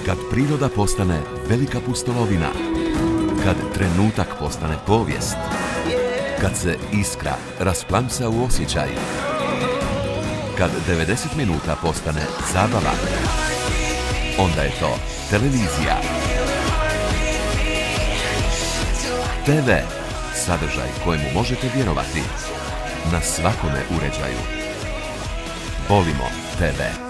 Kad priroda postane velika pustolovina, kad trenutak postane povijest, kad se iskra rasplamsa u osjećaj, kad 90 minuta postane zabava, onda je to televizija. TV, sadržaj kojemu možete vjerovati na svakome uređaju. Volimo TV.